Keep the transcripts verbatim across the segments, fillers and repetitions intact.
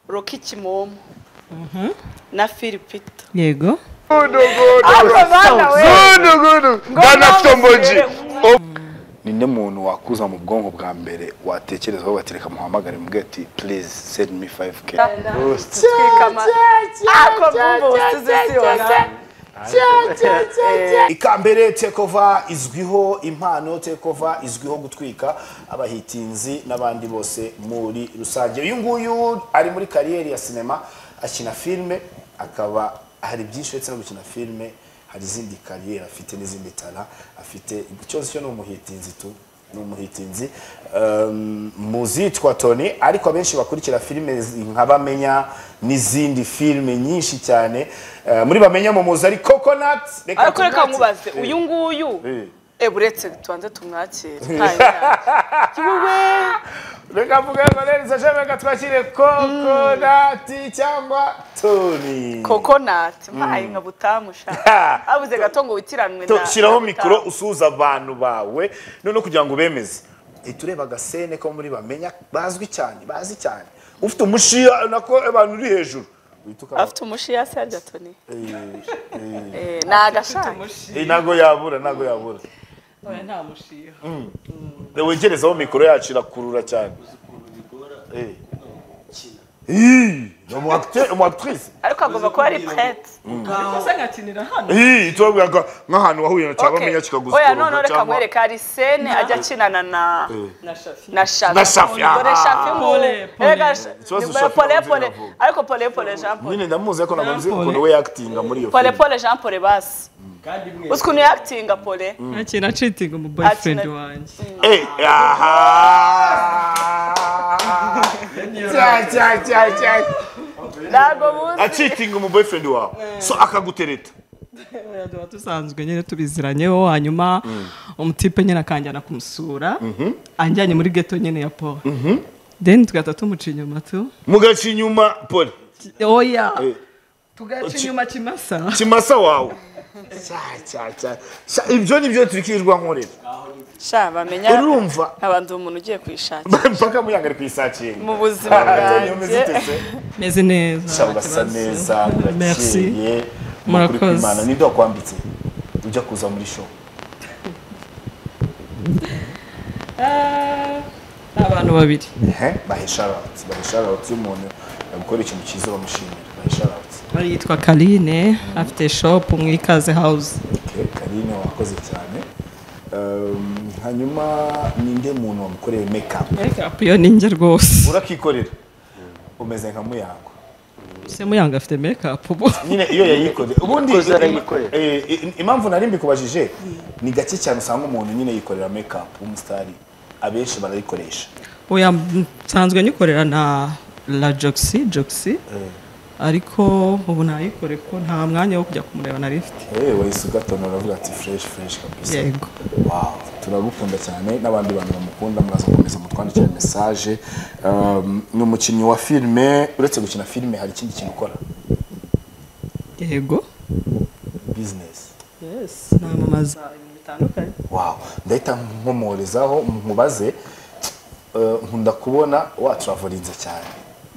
Rocky Kimomo na Philipito. Yego. Gudu gudu gudu Dana Tomboji. Ninde muntu wakuza mu bwonko bwa mbere watekerezaho batereka muhamagare mbwe ati please send me five K. Ikambere Tekova izwiho impano, Tekova izwiho gutwika abahitinzi n'abandi bose muri rusange. Uyu nguyu ari muri kariyeri ya sinema, akina filme, akaba hari byinshi ndetse no gukina filme, hari izindi kariyeri afite n'izindi tara afite. Cyose cyo no muhitinzi tu n'umuhitinzi um, muzitwa Tony, ariko abenshi bakurikira filme nka Bamenya n'izindi filme nyinshi cyane. Uh, muri Bamenya mu muzi ari Coconut. Ariko reka nkubaze uyu nguyu eh buretse tuanze tumwakire kibuwe reka vuga ngo neza cyangwa twakire Coconut cyangwa Tony. Coconut mpaye nka butamusha abuze gato ngo witiranwe na shiraho mikro usuza abantu bawe none kugira ngo bemeze. Itureba gasene ko muri Bamenya bazwi cyane bazi cyane ufite umushiya nako abantu uri hejuru afite umushiya se arya Tony eh nagashaka eh nago yabura nago yabura oya nta mushiya mm wegerezaho mikro yacu irakurura cyane eh eh no acteur ou actrice ariko agomba kuba ari prête ko sangatinira hano eh itobwa nk'ahantu wahuye na cyaba Bamenya kikaguza oya none reka mwereka ari scene ajya kinana na na Shafi na Shafi na Shafi dore Shafi pole pole pole pole ariko pole pole Jean Paul nyine ndamuzi ko nabanze ukuntu we actinga muri iyo pole pole Jean Paul basi kandi mwe ukuntu actinga pole akina cheating mu boyfriend wanje eh aha cha cha cha cha Dago muzi a cheating mu boyfriend wawe so akagutereta oya duwa tusanzwe nyine tubiziranyeho hanyuma umutipe nyine akanjyana kumusura anjyanye muri ghetto nyine ya Paul then tugata tumuca inyuma tu mugaca inyuma Paul oya tugaca inyuma Kimasa Kimasa wawe cha cha cha ibyo nibyo turikirwa nkorera sha Bamenya urumva abantu umuntu ugiye kwishakira mpaka muyangare kwisacinga mu buzima bwanjye meze neza shabasa neza merci murakoze Imana nindo kwambitse ujya kuza muri show ah abantu babiri eh bahesharatse bahesharatse umuntu gukora ikintu cyiza bamushimira bahesharatse bari yitwa Kaline afite shop mu Ikaze House. Okay, Kaline wakoze cyane. Um, hanyuma ninde muntu wamukoreye makeup? Makeup yo ninjye rwose. Urakikorera. Umeze nka Muyango. Se Muyango afite makeup ubu. Nyine iyo yayikoreye. Ubundi eh impamvu nari mbikubajije ni gake cyane usanga umuntu nyine yikorera makeup umustari abenshi barayikoresha. Oya nsanzwe nyikorera na La Joxy Joxy. Ariko ubu nayikore ko nta mwanya wo kujya kumureba na lift. Eh wese ugatona uravuga ati fresh fresh kabisa. Yego. Wow, turagukunda cyane n'abandi bantu bamukunda muraza komeza mutwandikira message. Um ni umukinnyi wa filme, uretse gukina filme hari ikindi kintu ukora? Yego. Business. Yes, namamaza ibintu bitandukanye. Wow, ndahita nkomorezaho nkubaze nkunda kubona wa travelinze cyane.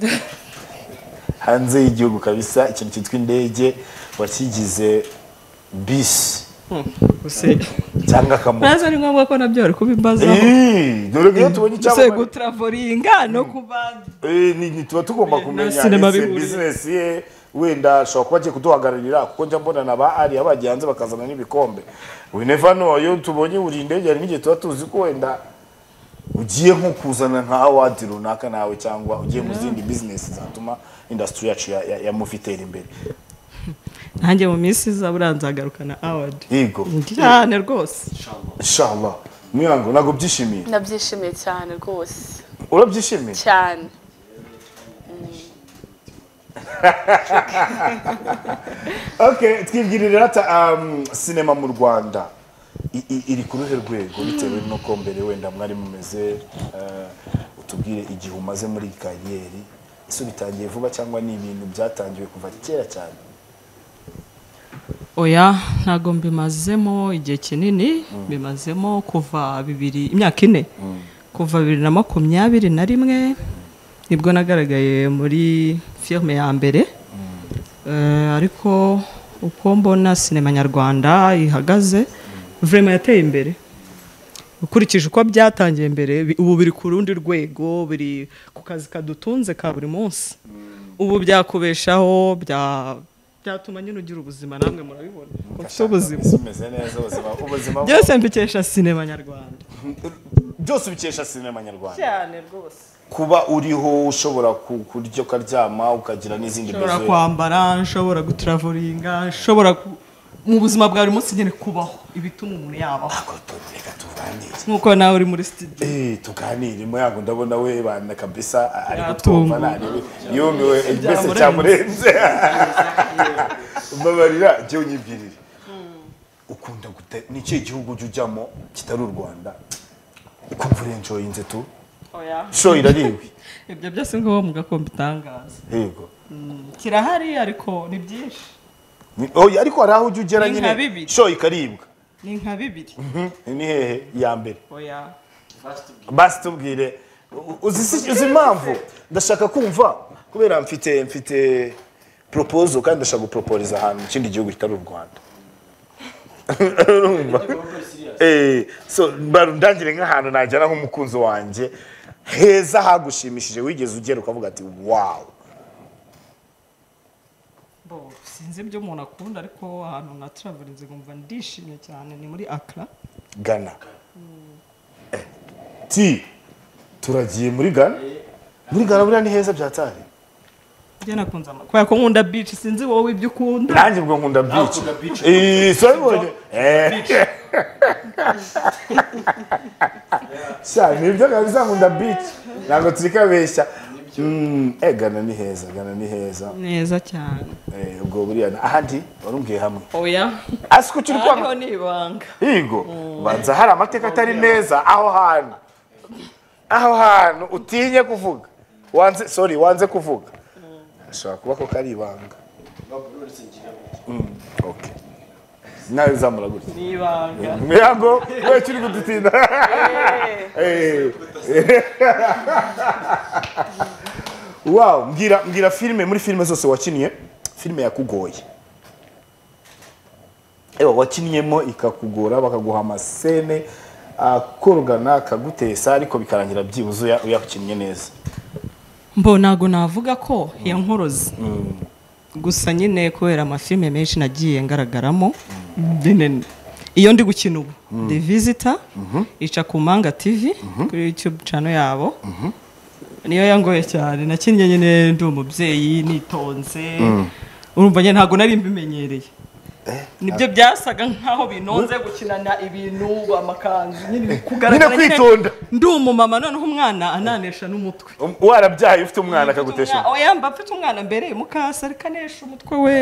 Hanze y'igihugu kabisa ikintu cyitwa indege wakigize bisi use cyangwa kamu nazo ari ngombwa ko nabyo ari kubimbaza eh dore ko tubonye cyangwa se gutravelinga no kubandi eh ni tuba tugomba kumenya business ye wenda shaka kubaje kuduhagararira kuko njya mbona naba ari abagiye hanze bakazana n'ibikombe we never know yo tubonye uri indege ari n'igihe tuba tuzi ko wenda ugiye nko kuzana nka award runaka nawe cyangwa ugiye mu zindi business zatuma industry yacu ya, ya, ya mufitera imbere. Nanjye mu minsi zaburanzagarukana award. Yego. Cyane rwose. Inshallah. Muyango nago byishimiye. Nabyishimiye cyane rwose. Urabyishimiye? Cyane. Okay, twibwirira ata um, cinema mu Rwanda iri ku ruhe rwego bitewe nuko mbere wenda mwari mumeze uh, utubwire igihe umaze muri kariyeri iso bitangiye vuba cyangwa ni ibintu byatangiwe kuva kera cyane? Oya ntago mbimazemo igihe kinini bimazemo kuva bibiri imyaka ine kuva bibiri na makumyabiri na rimwe nibwo nagaragaye muri filime ya mbere Eh, ariko uko mbona sinema nyarwanda ihagaze vraiment yateye imbere ukurikije uko byatangiye mbere bi- ubu biri ku rundi rwego biri ku kazi kadutunze ka buri munsi ubu byakubeshaho bya byatuma nyine ugira ubuzima namwe murabibona ufite ubuzima umeze neza ubuzima ubuzima byose mbikesha sinema nyarwanda byose ubikesha sinema nyarwanda cyane rwose kuba uriho ushobora ku- kurya ukaryama ukagira n'izindi nshobora besoin. kwambara nshobora gutravolinga nshobora ku- mu buzima bwa buri munsi nyine kubaho ibituma umuntu yabaho Ako to- reka tuganire nk'uko nawe uri muri studio Eh, tuganire muyango ndabona we bana kabisa ari Yatunguwe. gutumva nani yumiwe mbese Byamurenze. cyamurenze mbabarira jye unyibwirire ukunda gute ni ikihe gihugu ujya ujyamo kitari u Rwanda ukumva urenjoyinze tu oya show irariwe ibyo byose ngo mu gakombe itangaza yego kirahari ariko ni byinshi Ni- oya ariko hari aho ujya ugera Ni nka nyine bibiri. show ikaribwa ni nka bibiri Mhm. ni hehe ya mbere oya basi tubwire U- uzi si- uzi impamvu ndashaka kumva kubera mfite mfite proposal kandi ndashaka guproporiza ahantu mu kindi gihugu kitari u Rwanda urumva eh so barundangire nk'ahantu najyana nk'umukunzi wanjye heza hagushimishije wigeze ugera ukavuga ati wow bo sinzi ibyo umuntu akunda ariko ahantu na travelinze ngumva ndishimye cyane ni muri Accra Ghana Eh, ti turagiye muri Ghana muri Ghana buriya ni heza byatari njye nakunze ama kubera ko nkunda beach sinzi wowe ibyo ukunda nanjye ubwo nkunda beach eh so ibonye eh sha nibyo kabisa nkunda beach ntabwo turi kabeshya Mm, eh Ghana ni heza Ghana ni heza neza cyane eh ubwo buriya ahandi warumbwiye hamwe oya asiko turi hariho kwanga ni ibanga higo banza hari amateka atari meza aho hantu aho hantu utinye kuvuga wanze sorry wanze kuvuga ashobora kuba ko kari ibanga Mm, okay nawe zamura gutya ni ibanga miyango we kiri kudutinda Eh. Wow, mbwira mbwira filime muri filime zose wakiniye filime yakugoye ewa wakiniyemo ikakugora bakaguha amasene akorogana akagutesa ariko bikarangira byibuze uya- uyakinnye neza mbo ntago navuga ko yankoroze gusa nyine kubera amafilime menshi nagiye ngaragaramo nyine iyo ndi gukina ubu The Visitor ica ku Manga T V kuri YouTube channel yabo niyo yangoye cyane nakinnye nyine ndi umubyeyi nitonze urumva nyine ntago nari mbimenyereye nibyo byasaga nkaho binonze gukinana ibintu amakanzu nyine kugaragara Nyine kwitonda. ndi umumama noneho umwana ananesha n'umutwe Um, warabyaye ufite umwana akagutesha oya mba mfite umwana mbere mukasa ariko anesha umutwe we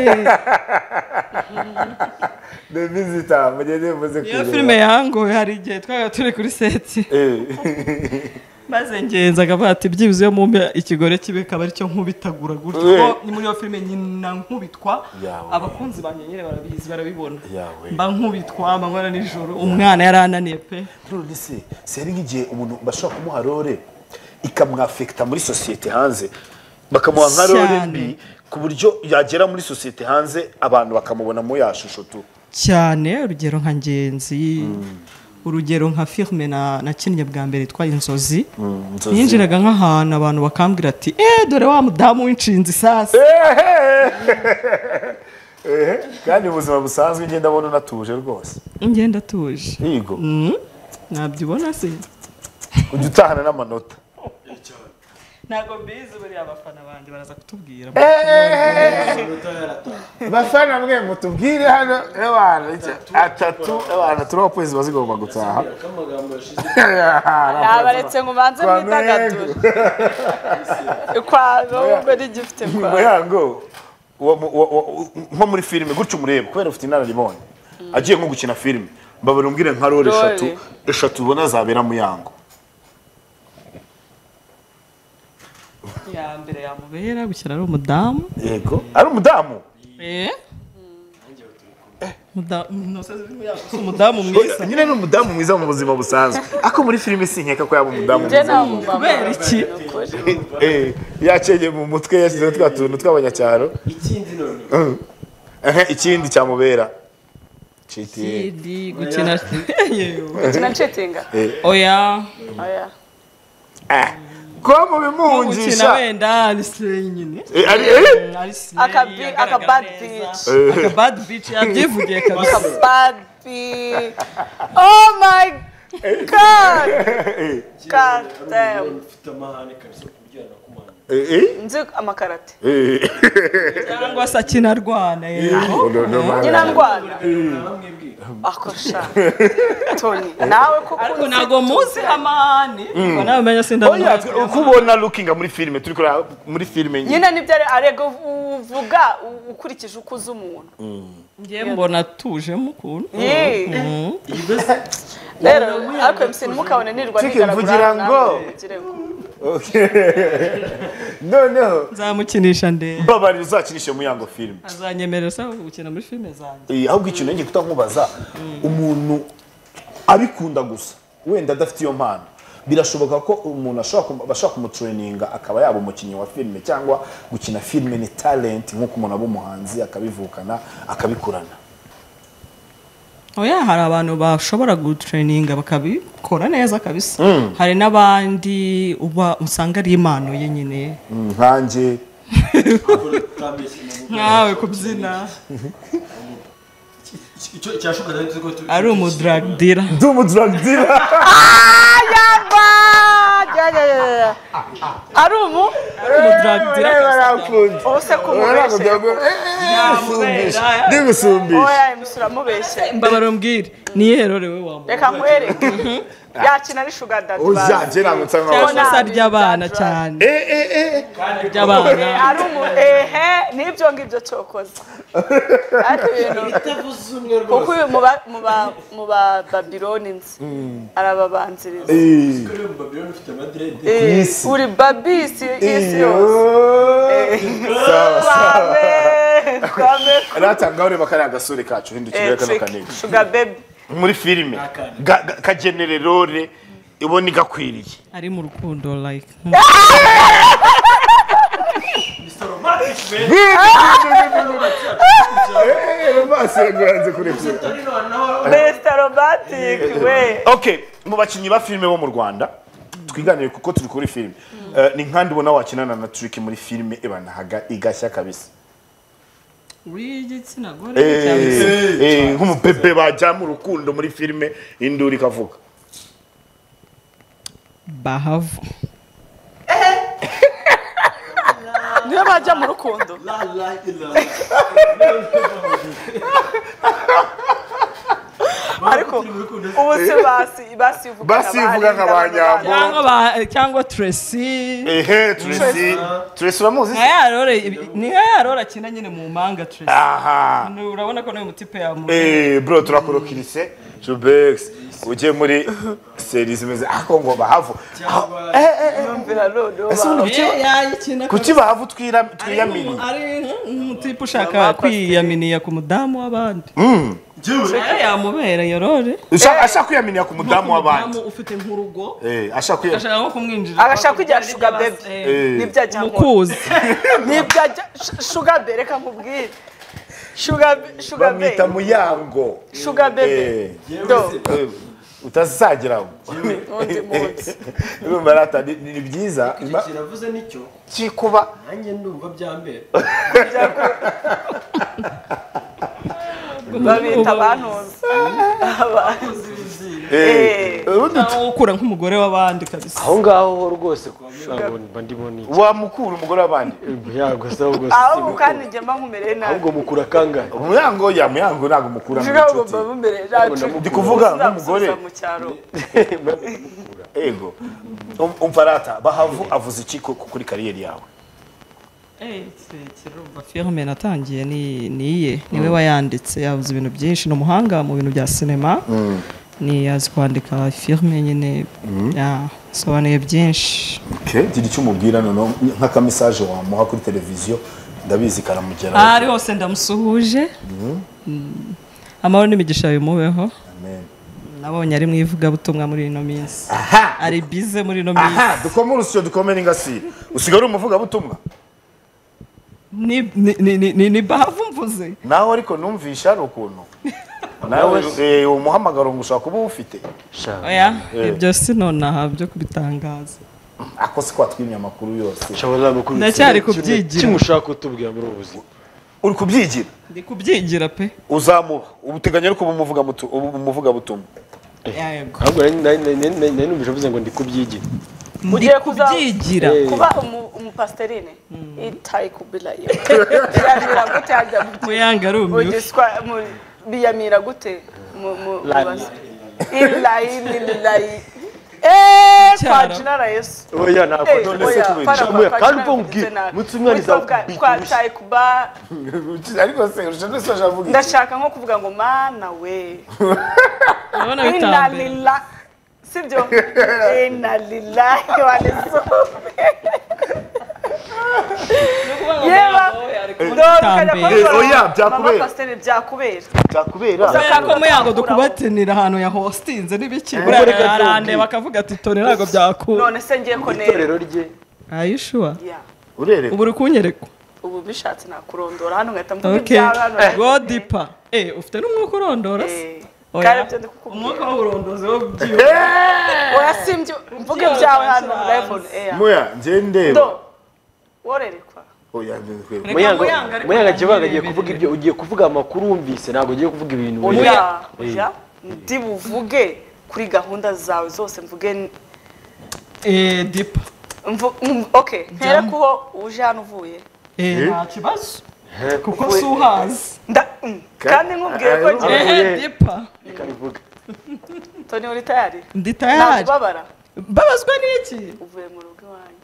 The Visitor mugende muze iyo filime yangoye hari igihe twabaga turi kuri seti maze ngenza akavuga ati byibuze iyo mumpe ikigore kibe kaba aricyo nkubitagura gutyo We. kuko ni muri iyo filime nyina nkubitwa Yawe. abakunzi banjye nyine barabizi barabibona Yawe. mba nkubitwa amanywa na nijoro umwana yarananiye pe none se seri nk'igihe umuntu bashobora kumuha role ikamwafekita muri sosiyete hanze bakamuha nka role Cyane. mbi ku buryo yagera muri sosiyete hanze abantu bakamubona mu ya shusho tu cyane urugero nka ngenzi urugero nka filime na nakinnye bwa mbere yitwa inzozi Inzozi. yinjiraga nk'ahantu abantu bakambwira ati eh dore wa mudamu w'inshinzi sasa Ehe, kandi mu buzima busanzwe ngenda abona unatuje rwose ngenda tuje yigo Mhm. nabyibona se ujya utahana n'amanota ntabwo mbizi buriya abafana banjye baraza kutubwira bafana mwe mutubwire hano ebana atatu ebana turi abapolisi bazigomba gutaha nabaretse ngo ubanze mwidagadure kwaro ubwo ntigifite kwaro muyango wa- wa- wa- nko muri filime gutyo umureba kubera ufite inararibonye agiye nko gukina filime mbabara umbwire nka role Role. eshatu eshatu ubona zabera muyango ya mbere yamubera gukina ari umudamu yego ari umudamu eh umudamu mwiza nyine ni umudamu mwiza mu buzima busanzwe ako muri filime sinkeka ko yaba umudamu mwiza kubera iki yacenge mu mutwe yashyizeho twa tuntu tw'abanyacyaro ikindi none ikindi cyamubera cheating gukina gukina cheatinga oya oya ko mu bimuhungisha gukina wenda Alisley nyine akabi akabad bitch akabad bitch yabyivugiye kabisa akabad bitch oh my god god damn fitamahane kabisa kujyana kumana nzi amakarate cyangwa se akina rwana yego nyina ndwana akosha Tony nawe ko ariko nago muzi amani ko nawe menya sindabona ukubona lookinga muri filime turi kora muri filime nyine nibyo arego uvuga ukurikije ukuza umuntu ngiye mbona tuje mukuntu rero ariko M C mukabone nirwa nigaragura ngo noneho nzamukinisha nde babari uzakinisha mu yango filime azanyemerera sa gukina muri filime zanjye eh ahubwo ikintu ngiye kutankubaza umuntu abikunda gusa wenda adafite iyo mpano birashoboka ko umuntu ashobora bashaka kumutraininga akaba yaba umukinnyi wa filime cyangwa gukina filime ni talent nkuko umuntu aba umuhanzi akabivukana akabikurana oya hari abantu bashobora gutraininga bakabikora neza kabisa hari nabandi uba usanga ari impano ye nyine nkanje nkawe kubyina icyo cyashoka ari umudrag dealer ndi umudrag dealer ari umu umudrag dealer ose kumubeshya ndi gusumbisha oya imusura mubeshya mbabaro mbwire ni yerorewe wa muntu reka nkwereke yakina ari sugar daddy uzaje namutsa cyangwa se ary'abana cyane eh eh eh kandi ry'abana ari umu ehe nibyo ngibyo cyokoza ariko ibintu itavuze umwe rwose kuko mu ba mu ba mu ba Babyloni nzi arababanziriza kuri Babyloni ufite madrid uri babisi isi yose sawa sawa kwame ratanga ure bakari agasore kacu hindukira kano kanini sugar baby muri filime ka genererore iboni gakwiriye ari mu rukundo like Mister Romantic we okay mu bakinyi ba filime bo mu Rwanda twiganire kuko turi kuri filime ni nkandi ubona wakinana na Trick muri filime ebana haga igashya kabisa w'igitsina gore cyabise eh nk'umubebe bajya mu rukundo muri filime induri kavuga Bahavu niyo bajya mu rukundo la la ila ariko ubu se basi basivuga basivuga nk'abanyambo cyangwa cyangwa Tracy ehe Tracy Tracy uramuzi yarore ni yarora kina nyine mu manga Tracy aha urabona ko nayo mutipe ya mu eh bro turakurokirise Jubex uje muri series imeze ako ngo Bahavu eh eh mvira rodo kuki Bahavu twira twiyamini ari umutipe ushaka kwiyaminiya ku mudamu w'abandi yamubera yorore ashaka kwiyaminiya ku mudamu w'abandi ufite nk'urugo eh ashaka kwiyaminiya ashaka nko kumwinjira agashaka kujya sugar baby nibyo ajya mukuzi nibyo ajya sugar baby reka nkubwire sugar sugar baby bamwita muyango sugar baby do utazageraho undi munsi urumva rata ni byiza kiravuze nicyo kikuba nanjye ndumva byambere babita abantuza eh ukura nk'umugore w'abandi kabisa aho ngaho rwose kwa ndimo ni wamukura umugore w'abandi yago sawo rwose aho kandi njye mba nkumereye nabi ahubwo mukura kangahe umuyango ya muyango nago mukura mu ntabwo nshuti mba nkumereye nabi ndi kuvuga nk'umugore mu cyaro ego umva rata Bahavu avuze iki kuri kariyeri yawe eh kirumva filme natangiye ni niye niwe wayanditse yavuze ibintu byinshi no muhanga mu bintu bya cinema ni azi kwandika filme nyine ya sobanuye byinshi okay gira icyo umubwira none nk'aka message wamuha kuri televiziyo ndabizi karamugera ari hose ndamusuhuje amahoro n'imigisha bimubeho amen. nabonye ari mu ivugabutumwa muri ino minsi Aha. ari bize muri ino minsi Aha, dukome urusyo dukome n'ingasire. Usigara umuvuga butumwa. ni ni ni ni ni bahavu mvuze Naho ariko numvisha ari ukuntu. Nawe eh umuhamagaro ngushaka kuba ufite. oya ibyo sinonaha byo kubitangaza Ako si kwatwimya amakuru yose. Shabala makuru. Ndacyari kubyigira. Kimushaka kutubwira muri ubuzima. Uri kubyigira. ndi kubyigira pe Uzamuba. Ubuteganya ariko umuvuga mutu umuvuga butumwa. yego Ahubwo nari numvise avuze ngo ndi kubyigira. ndi Ugiye kuza- kubyigira kuba umu- umupasterine itayi kubila yo biyamira gute hajya muyanga ari umwe ugiswa mu- biyamira gute mu mu mubaza ilahi lillahi eh Cyara. kwa jina la Yesu Oya nako Eh, none oya, se para kubera. kwa- Kandi kwa ubwo jina la Yesu. mutsumwani za Witwa kwa tayi kuba Ariko se urashaka se avuga. ndashaka nko kuvuga ngo mana we urabona inna bitambere lillahi sibyo inna lillahi wa inna Yeba. Oya byakubera. pasiteri byakubera Byakubera. kubera ko muyango dukubatinira ahantu ya hostinze n'ibiki reka buriya arande byumve. bakavuga ati tone ntabwo byakura none se ngiye ko nera itorero rye. ayishuwa Yeah. Urere. ubu uri kunyereka ubu bishatse nakurondora hano ngahita mvuga okay ibyawe hano go deeper eh ufite n'umwuka urondora se Eh, Oya. kandi ibyo ndi umwuka kukubwira w'uburondozi wo byiwe oya simbyo mvuga ibyawe hano level eh Moya nje ndeba. ndo worerekwa Oya ndekwe. Muyango Muyanga ariko Muyango kibaga ntagiye agiye kuvuga ibyo ugiye kuvuga amakuru wumvise ntabwo ugiye kuvuga ibintu biri. oya oya ndi buvuge kuri gahunda zawe zose mvuge n- eh deeper mvu- mm, okay mpere kuho uje hano uvuye eh nta kibazo kuko si uhazi nda mm, kandi nkubwiye ko ngiye eh deeper Ikabivuga. Tony uri tayari ndi tayari ntababara babazwa n'iki uvuye mu rugo iwanyu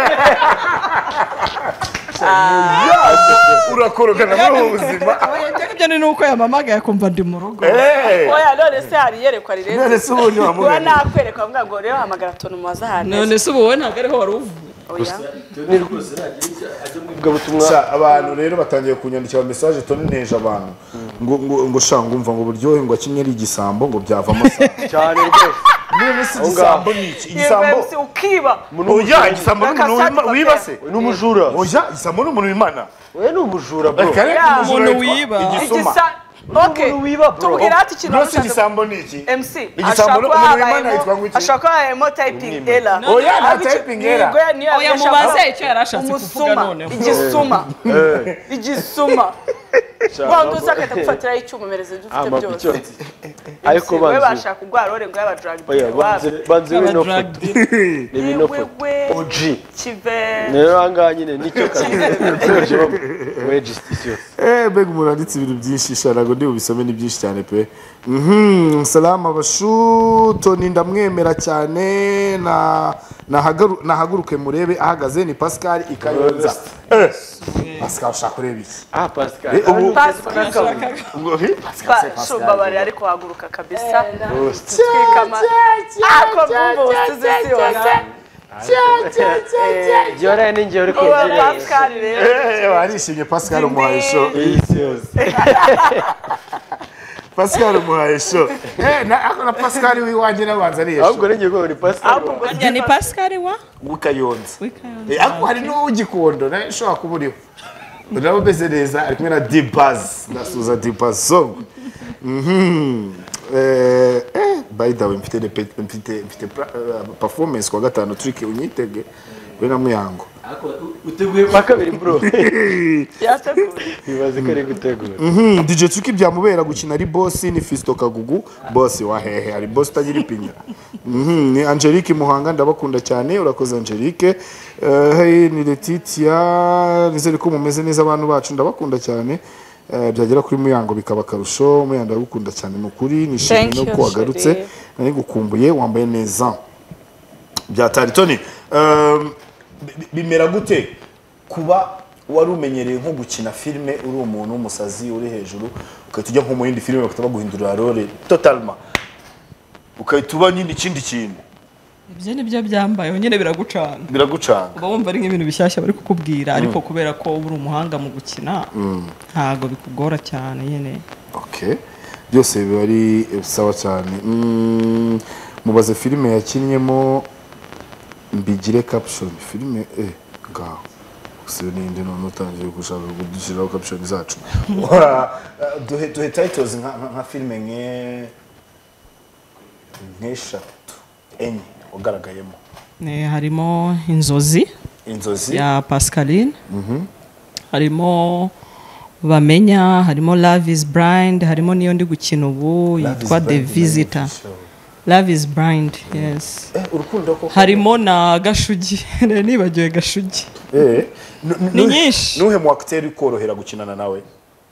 Urakorogana muri ubu buzima. ibyo ni nuko yamamagaye akumva ndi mu rugo Eh. oya none se hari iyerekwa rirenze None se ubundi kuba wamugana. nakwerekwa mbwa ngo rero hamagara Tony umubaze ahantu none se ubu wowe ntabwo ariho wari uvuye oya Ni rwose nagiye ajya mu ivugabutumwa. Sa abantu rero batangiye kunyandikira message Tony neje abantu. Ngo ngo ngo shanga umva ngo buryohe ngo akinye ari igisambo ngo byavamo sa. Cyane rwose. None se igisambo ni iki? Igisambo. yemwe ukiba Oya igisambo ni umuntu wibase. Ni umujura. Oya igisambo ni umuntu w'Imana. We ni umujura bro. Kare Ya, umuntu wiba. Igisuma. igisa okay Umuntu wiba, bro. tubwira ati ikintu Rwose washaka igisambo ni iki? M C Igisambo ni umuntu w'Imana yitwa ngo iki? ashaka harimo typing error Oya nta Ariko iki- typing error. Yego, niyo oya yashaka- mubaze icyo yari ashatse kuvuga umusuma noneho igisuma igisuma wanda uzakahita gufatiraho icyuma mereze ibyo ufite Amabi byose cyose. Ariko we banze. bashaka kugwara rore ngo yaba drug Oya banze banze Aba no drug foto. dealer. Ni bino foto. O G. kive Rero anga nyine nicyo kazi. We justice yose. Eh bega umuranditse ibintu byinshi sharago ndi ubisome ni byinshi cyane pe. Mhm salama bashu Tony ndamwemera cyane na nahagaru nahaguruke murebe ahagaze ni Pascal Ikayonza. Eh Pascal ushaka kureba iki? Ah Pascal. Eh, ubu Pascal ngo he Pascal Pa- shumba bari ariko haguruka kabisa twikama ako bumbu usize si yose Jora ni njye uri uwa kugira. Pascal rero Eh warishimye Pascal umuhaye show. Isi yose. Pascal umuhaye show. Eh na ako na Pascal wiwanje nabanza ari Ahubwo yesho. ni njye ko ni Pascal. ahubwo ngo Harya ni Pascal wa Ukayonza. Wikayonza. Eh ako hari n'ugikondo na ushobora kuburiho. Urabo beze neza ari kumwe na D-Buzz ndasuza D-Buzz song. Mhm. Eh eh by the way mfite de mfite mfite uh, performance kwa gatanu trick unyitege we na Muyango. Uteguye kwa kabiri bro. yateguye Bibaze ko ari gutegura. Mhm D J Trick byamubera gukina ari boss ni Fisto Kagugu boss wa hehe ari boss tagira ipinya. Mhm ni Angelique Muhanga ndabakunda cyane urakoze Angelique. Eh hey ni Letitia nizere ko mumeze neza abantu bacu ndabakunda cyane. Eh byagera kuri Muyango bikaba karusho Muyango ndagukunda cyane nukuri nishimye Thank no you, kuwagarutse Chérie. nari gukumbuye wambaye neza. Byatari Tony. Um, bi- bimera gute kuba wari umenyereye nko gukina filime uri umuntu w'umusazi uri hejuru ukahita ujya nko mu yindi filime bakaba baguhindurira role totalement ukahita uba nyine ikindi kintu ibyo ni byo byambayeho nyine biragucanga biragucanga uba wumva ari nk'ibintu bishyashya bari kukubwira ariko kubera ko uba uri umuhanga mu gukina ntabwo bikugora cyane nyine okay byose biba ari sawa cyane. Mm, mubaze filime yakinnyemo mbigire caption filime eh ngaho se ninde none utangiye gushaka kudushyiraho caption zacu duhe duhe titles nka nka filime nke nk'eshatu enye ugaragayemo. Eh, harimo inzozi Inzozi ya Pascaline, harimo bamenya, harimo Love is Blind, harimo niyo ndi gukina ubu yitwa The Visitor. Love is Blind, yes. eh urukundo ko Harimo na Gashugi, nibagiwe Gashugi. eh Ni nyinshi. nuhe mu acteur ukorohera gukinana nawe?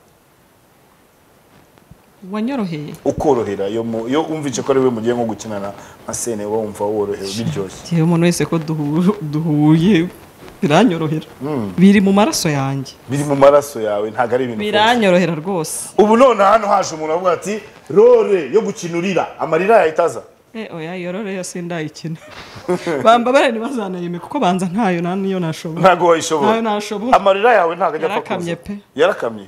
Wanyoroheye. Ukorohera yo mu yo umvije ko ari we mugiye nko gukinana nka scene wo umva worohewe biryoshye. Tiye umuntu wese ko duhu- duhuye biranyorohera. Biri mu maraso yanjye. Biri mu maraso yawe ntago ari ibintu. Biranyorohera rwose. Ubu none hano haje umuntu avuga ati role yo gukinurira amarira yahitaza. Eh oya yorore yo sindayikina. Bamba bare ntibazanayime kuko banza ntayo nta niyo nashobora. Ntago wayishobora. Ntayo nashobora. Amarira yawe ntago ajya apfa Yarakamye pe. Yarakamye.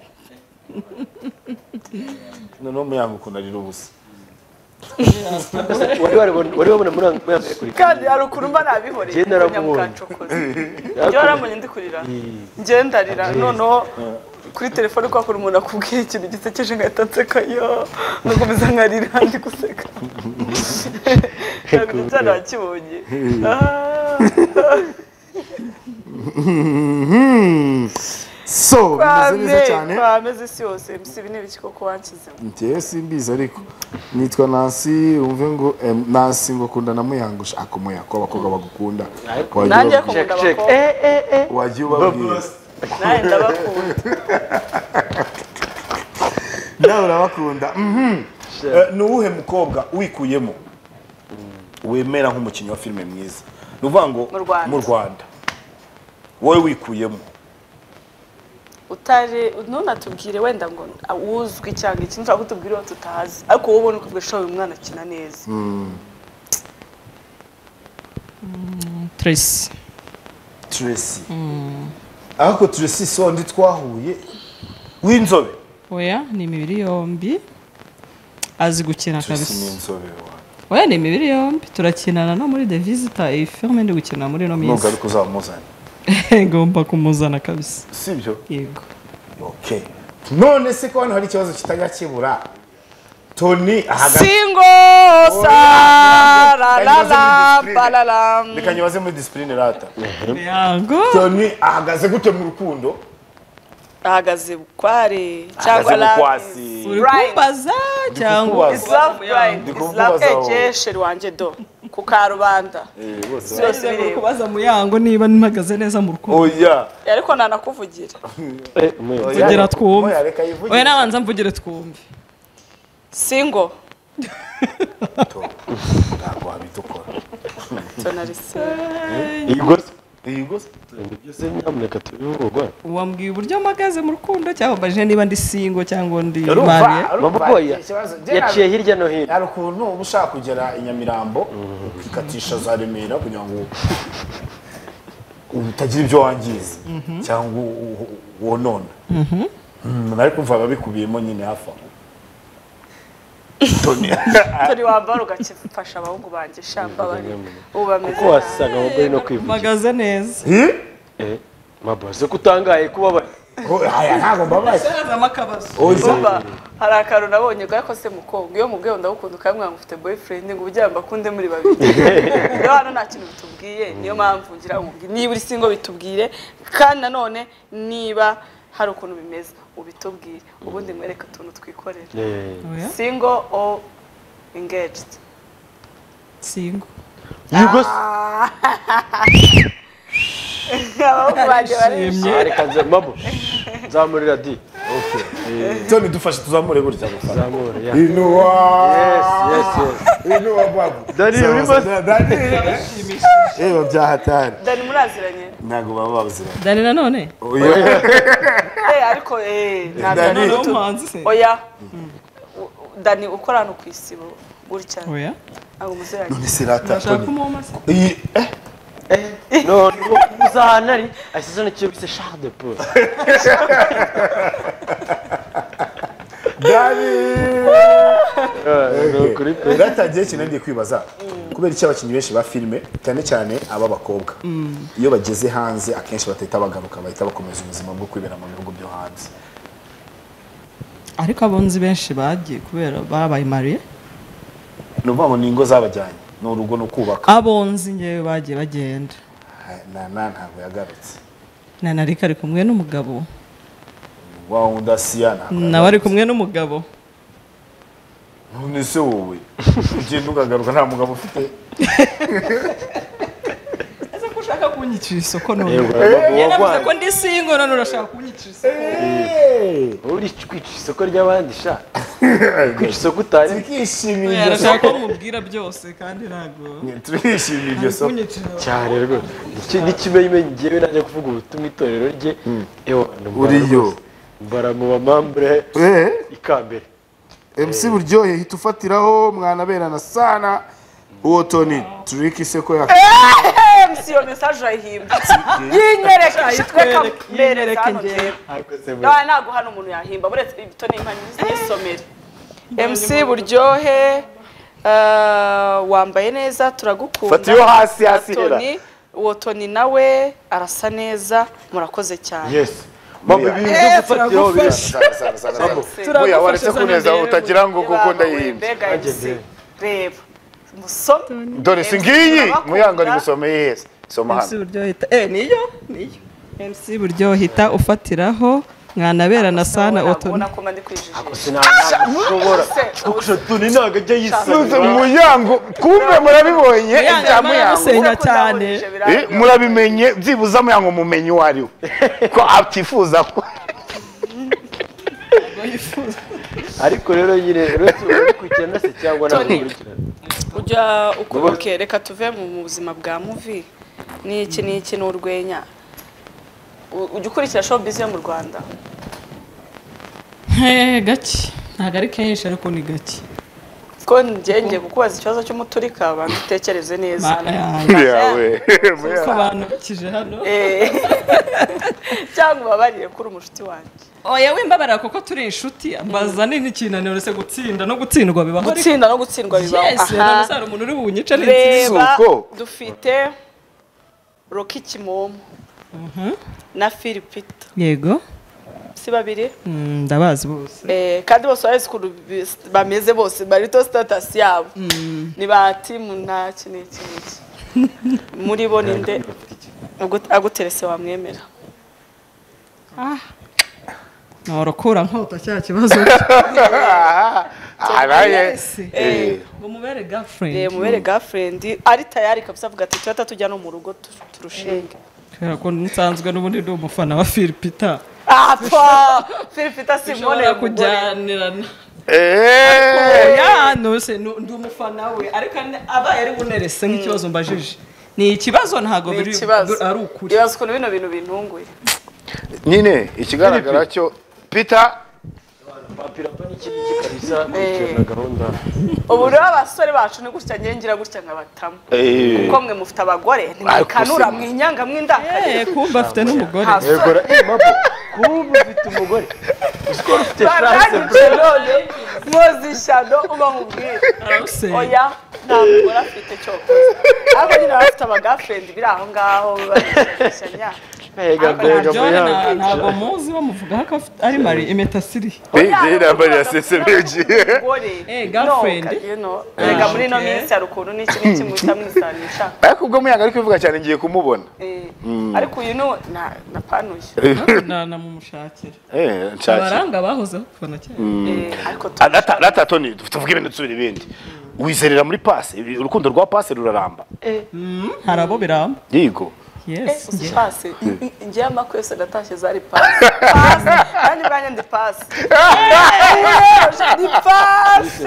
None umuyango kunarira ubusa. wari wari wari wabona muri muri kuri kandi hari ukuntu mba nabihoreye Njye naramubonye. nyamukancokoza njye waramunye ndi kurira njye ndarira noneho kuri telefone kwa kuri umuntu akubwiye ikintu gisekeje ngahita nseka yo ngakomeza nkarira ndi guseka ntabwo cyane wakibonye So bimeze neza cyane. twameze isi yose msibi n'ibiki koko wanshyizemo Ntiye simbizi ariko nitwa Nancy umve ngo em, Nancy ngo kunda na muyangusha akomoya ko abakobwa bagukunda. nanjye Wagiye ko check nkunda check abakobwa eh eh eh wagiye ubabwira. nanjye ndabakunda Nawe urabakunda. Mhm. Eh, Nuwuhe mukobwa wikuyemo wemera nk'umukinnyi wa filime mwiza? Nuvuga ngo Mu Rwanda. mu Rwanda. Wowe wikuyemo. utari ntunatubwire wenda ngo uzwi cyangwa iki nshaka kutubwira uwo tutazi ariko wowe ubona ko uyu mwana akina neza Tracy. Tracy. Ariko Tracy so ndi twahuye w'inzobe. Oya ni imibiri yombi. Azi gukina Tracy ni kabisa. inzobe wa. Oya ni imibiri yombi turakinana no muri The Visitor iyi filme ndi gukina muri no Nubwo minsi. ariko uzamuzana. Ngomba kumuzana kabisa. Sibyo? Yego. Okay. None se ko hano hari ikibazo kitajya kibura. Tony ahagaze. singo sa la la la balala Reka nyibaze muri discipline rata. Yango. Tony ahagaze gute mu rukundo? ahagaze bukware cyangwa Ahagaze la bukwasi. Uri Right. kumbaza cyangwa kukubaza. It's love blind Ndi it's kukubaza love wowe. ejeshe rwanje do ku karubanda Eh bose. byose uri bireba kubaza mu yango niba mpagaze neza mu rukundo. Oya. ariko nanakuvugira eh umuye Vugira twumve. Oya reka yivuge. Oya nabanza mvugire twumve. singo Ntabwo wabidukora. tonalisi igose Igose. byose nyamuneka tubivugwa Wambwiye uburyo mpagaze mu rukundo cyangwa baje niba ndi single cyangwa ndi mariye. Mama boy yaciye hirya no hino Hari ukuntu uba ushaka kugera i Nyamirambo ukikatisha za Remera kugira ngo utagira ibyo wangiza cyangwa u- u- wonona. Mhm. Ariko mva bikubiyemo nyine hafa. Tony. turi wambara ugafasha abahungu banjye shamba bari ubu bameze kuko wasaga abagore no kwivugira Mpagaze neza. eh mabo se kutangaye kuba bari Oh, aya ntago mbabaye. Azama akabazo. Umva, hari akantu nabonye ko se mukobwa iyo mubwiye ndagukunda ukamwanga ufite boyfriend ngo ubugira mbakunde muri babiri rero hano nta kintu bitubwiye niyo mpamvu ngira ngo niba uri singo bitubwire kandi nanone niba hari ukuntu bimeze ubitubwire ubundi mwereka utuntu twikorera eh Oya. single or engaged Single. igose abahungu banjye barishimye areka nze mabo zamurira di Tony dufashe tuzamure gutya gufana. zamura ya Inuwa. yes yes yes Inuwa babu. Dani, Sawa, uri sawa, bose? Dani. Eh byahatari. dani muraziranye Ntago baba babuzira. Dani nanone. Oya. eh ariko eh ntabwo Dani. ari Noneho utu- umuhanzi se. oya U- dani ukora hano ku isibo gutya Oya. ntabwo muziranye None sirata Ndashaka Tony. kumwoma se. Iyi eh no uzahanari asizana cyo bise char de peu Dani. ukuri pe. Gatangiye kintu ndi kwibaza kubera iki abakinnyi benshi ba filime cyane cyane ab'abakobwa iyo bageze hanze akenshi batahita bagaruka bahita bakomeza ubuzima bwo kwibera mu bihugu byo hanze. ariko abonzi benshi bagiye kubera babaye mariye ni ukuvuga ngo ni ingo zabajyanye ni urugo no kubaka. abonzi ngewe bagiye bagenda nana ntabwo yagarutse na nariko ari kumwe n'umugabo wa wundi Asiya nawe ari kumwe n'umugabo none se wowe ugenda ukagaruka nta mugabo ufite ese ko ushaka kunyicira isoko none Yego, navuze wagwaye. ko ndi singo none urashaka kunyicira isoko Uri kwica isoko ry'abandi sha. Kwica isoko utari. tukishimiye iryo arashaka soko ko mubwira byose kandi ntago turishimiye iryo soko kunyicira Cyane rwose. Iki n'ikimenyimenyi ngewe najya kuvuga ubutumwa itorero rye. Ewa, Uriyo. mbara mu bamambure eh ikambere. M C Buryohe hita ufatiraho mwanaberana sana uwo Tony Trick seko ya M C yo message ayihimbye yinyereka yitweka mbere hano njyewe nawe ntago hano umuntu yahimba buretse ibito n'impani n'isomere. M C Buryohe eh, wambaye neza turagukunda. Fata iyo hasi hasi hera. Tony uwo Tony nawe arasa neza murakoze cyane. Yes. Mama ibintu byo gufatiraho bira. Oya waretse kuneza utagira ngo kuko ndayihimbye. Mbega M C reba musome Dore singiyi muyango ari gusoma yese soma M C hano Buryohita eh niyo niyo M C Buryohita ufatiraho mwanaberana sana otoni ubona ko mandi kwijijisha. Sinashobora. Kuko tuni naga ajya Suze yisanga. muyango kumbe murabibonye ibya muyango senya cyane Eh, murabimenye byibuza muyango mumenye wari we ko atifuza ko Ariko rero nyine uretse ukurikirana se cyangwa ntabwo Tony. ukurikirana. ujya ukuboke reka tuve mu buzima bwa movie n'iki n'iki n'urwenya. U- ujya ukurikira showbiz yo mu Rwanda. he gake ntago ari kenshi ariko ni gake ko njye ngiye kukubaza ikibazo cy'umuturika abantu utekereze neza. yawe ko abantu bakije hano Eh. cyangwa ubabarire kuri umushuti wanjye. oya wimbabarira kuko turi inshuti ambaza nini kinaniro se gutsinda no gutsindwa bibaho ariko Gutsinda no gutsindwa bibaho. yes Aha. none umuntu uri bunyice ni Reba Suko. dufite Rocky Kimomo na Philipita yego si babiri. Mm, ndabazi bose Eh, kandi bose bari ukuntu bis- bameze bose bari to status yabo ni ba team nta kintu iki muri bo ninde Agut- aguterese wamwemera. norokura nkota cya kibazo araye Eh, ngo mubere eh, girlfriend mubere girlfriend ari tayari kabisa avuga ati tuhita tujya no mu rugo tu- turushinge. kubera ko nsanzwe n'ubundi ndi umufana wa Philipita Ah pa Philipita Simone ushobora umugore. kujyanirana eh oya nose nu- ndi umufana we ariko ane- abaye ari bunerese nk'ikibazo mbajije ni ikibazo ntago Ni biri ikibazo. ari ukuri Ibaza ukuntu bino bintu bintunguye. nyine ikigaragara cyo Peter Papirapa n'ikindi kabisa gukurikirana gahunda. Ubu rero abasore bacu ni gutya ngira gutya nkabatamu. eh Kuko mwe mufite abagore ntimukanura mwinyanga mwindakare. eh kumba afite n'umugore Hasi. Yego eh mabo. Kuba ufite umugore. Uskoro ufite chance. Barangije none muzishano uba mubwira. arose Oya nta mugore afite cyo koza. Ariko nyine bafite abagafriend biri aho ngaho babishanya. Ega bega muyango. ntabwo muzi bamuvuga ko afite- ari mari imetasiri Bije nambari ya sesebeji Eh, girlfriend. you know. Rega muri no okay. minsi hari ukuntu n'iki n'iki muhita mwisanisha. ariko ubwo muyango ariko bivuga cyane ngiye kumubona Eh, ariko uyu no na na panuye. nana mumushakira eh nshaki abaranga bahozeho kuva kera Eh, ariko tu- Adata data Tony tuvuge ibintu tsubira ibindi wizerera muri passe urukundo rwa passe ruraramba hari abo biramba yigo yes uzi pasi ngiye amakwe yose natashye zari pasi pasi nanjye ubwanjye ndi pasi ni pasi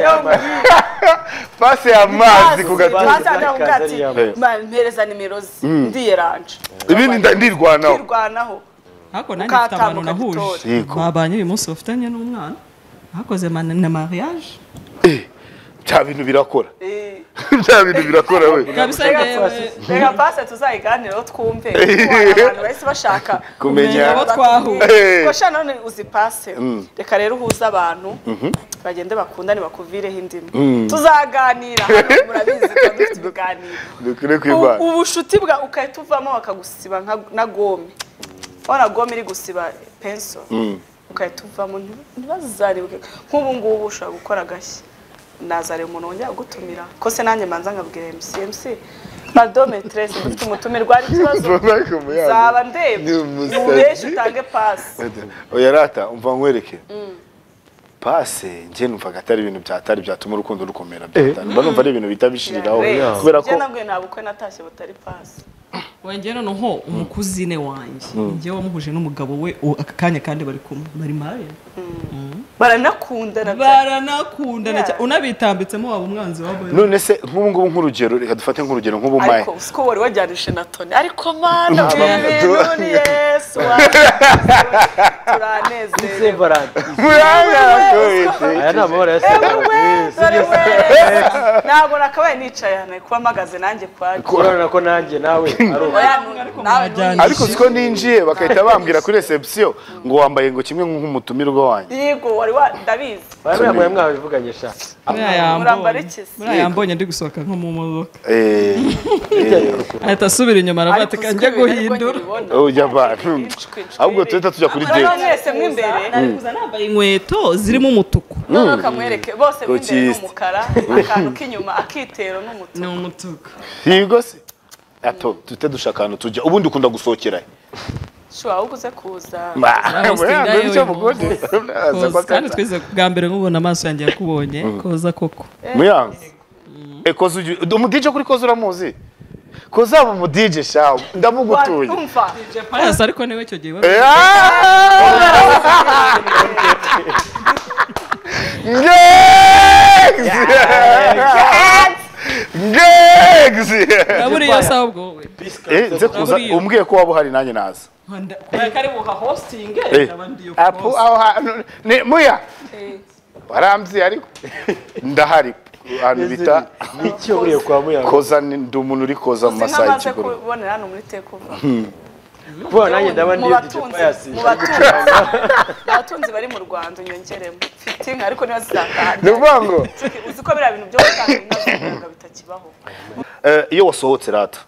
passe y'amazi ku pasi gatuza ajya kuvuga ati "Man, mpereza nimero ze ndiyeranje ibindi nda- ndirwanaho kwirwanaho ariko nanjye mfite abantu Ukatambuka nahuje Victoria. Yego. babanye uyu munsi bafitanye n'umwana bakoze man- na mariage eh bya bintu birakora Eh, bya bintu birakora we kabisa yewe reka pase tuzayiganireho twumve abantu bahise bashaka kumenya abo twahuye ko sha none uzi pase reka rero uhuza abantu bagende bakundane bakuvireho indimi tuzaganira hano murabizi ko dufite ibiganiro dukure kwibana ubushuti bwa ukahita uvamo bakagusiba na gome wana gome iri gusiba pencil ukahita uvamo ntibazaribuke nk'ubu ngubu ushobora gukora agashya nazare umuntu wongera gutumira ko se nanjye manza nkabwira M C M C pardon maîtresse dufite umutumirwa ari kibazo zaba ndebe ubeshe utange pass oya rata umva nkwereke pase nje numvaga atari ibintu byatari byatuma urukundo rukomera byatani mba numva ari ibintu bitabishiriraho kubera ko nabwo nabukwe natashye butari pass wengera noneho umukuzine wanjye njye wamuhuje n'umugabo we aka kanya kandi bari kumwe bari married baranakundana baranakundana unabitambitsemo waba umwanzi wabo none se nk'ubu ngubu nk'urugero reka dufate nk'urugero nk'ubu maye ariko siko wari wajyanishe na Tony ariko mana none Yesu turanezerewe aya ni amahoro ya ntabwo nakabaye nicaye hano kuba mpagaze nanjye kwari urabona ko nanjye nawe ariko siko ninjiye bakahita bambwira kuri reception ngo wambaye ngo kimwe nk'umutumirwa wanjye yego wari wa ndabizi bari mwe mwabivuganye sha yambonye ndi gusohoka nko mu modoka eh ahita asubira inyuma aravuga kanjye guhindura oya abantu ahubwo tuhita tujya kuri date mwese mwimbere kuza nambaye inkweto zirimo umutuku none kamwereke bose mwimbere n'umukara akantu k'inyuma akitero n'umutuku ni umutuku yego se ato tute dushaka ahantu tujya ubundi ukunda gusohokera shwa uguze kuza kandi twize bwa mbere nkubona amaso yanjye yakubonye koza koko muyango e koza umu D J kuri koza uramuzi koza mu D J shawo ndamugutuye payas ariko niwe cyo gihe Gegs aburiya sabwo we eh nze kuza umbwiye ko waba hari nanjye naza kari buha hosting n'abandi yo apo aho ne muya baramzi ariko ndahari ahantu bita n'icyo uriye kwa muya koza ndi umuntu uri koza mu masaha y'ikigoro kubonera hano muri tekova kuba nanjye ndaba ndi D J Pius abatunzi bari mu Rwanda unyongeremo mfite inka ariko niba zizakahanye nuvango uzi ko bira bintu byo gutanga bitakibaho eh iyo wasohotse rata